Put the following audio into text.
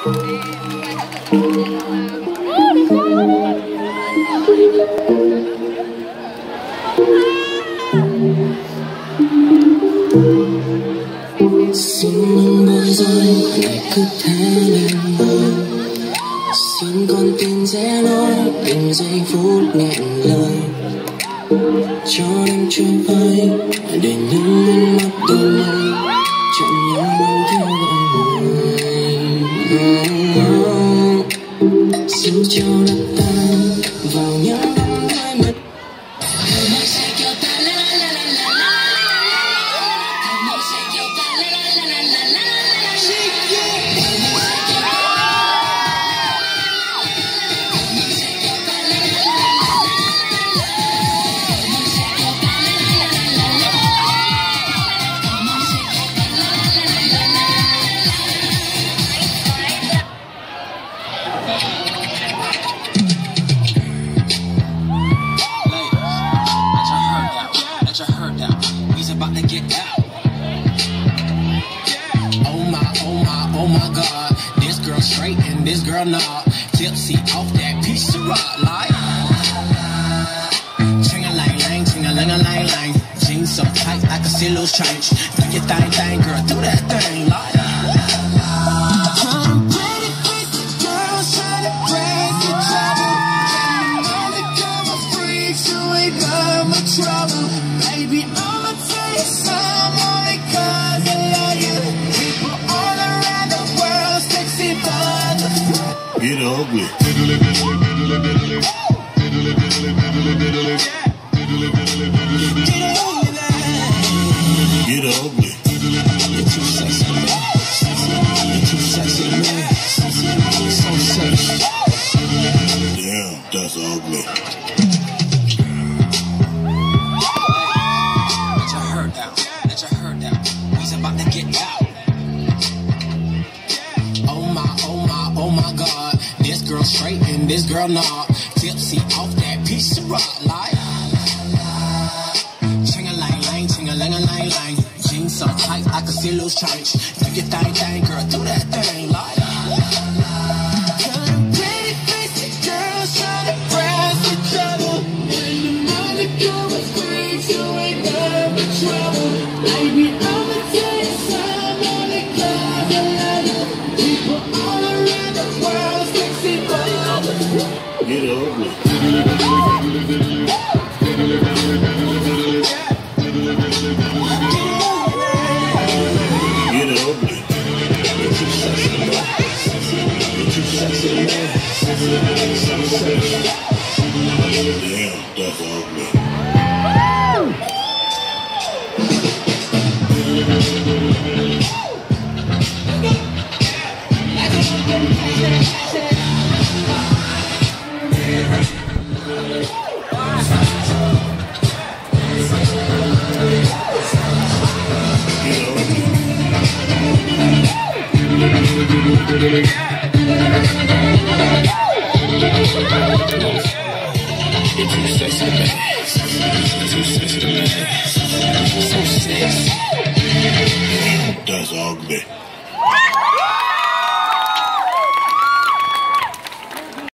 Xin đừng bỏ rơi ngày cứ thế đêm mơ. Xin con tim dễ lối từng giây phút nghẹn lời, cho em trôi vơi để những nước mắt đôi môi chẳng nhớ đâu theo gọi người. Xin cho đất tan vào những đêm đôi mật. Oh my God, this girl straight and this girl not tipsy off that piece of rock like ching-a-lang-lang, ching-a-lang-a-lang-lang. Jeans so tight I can see loose change. Do your thing, girl, do that thing like baby, I'ma tell you something only 'cause I love you. People all around the world, sexy buzz. Get ugly. Get ugly. You're too sexy, man. You're too sexy, man. So sexy. Damn, that's ugly. Oh my God, this girl straight and this girl not tipsy off that piece of rock like ching-a-lang-lang, ching-a-lang-a-lang-lang. Jeans so tight I can see loose change. Do your thing, girl, do that thing like pretty faced girls trying to press each other, and the money goes free, you ain't got no trouble. Baby, I'ma tell you something only 'cause I love you. People all around the world, sexy buzz. Get ugly. Get ugly. You're too sexy, man. You're too sexy, man. So sexy. Damn, that's ugly. You're too sexy, man. Too sexy, man. So sexy. That's ugly.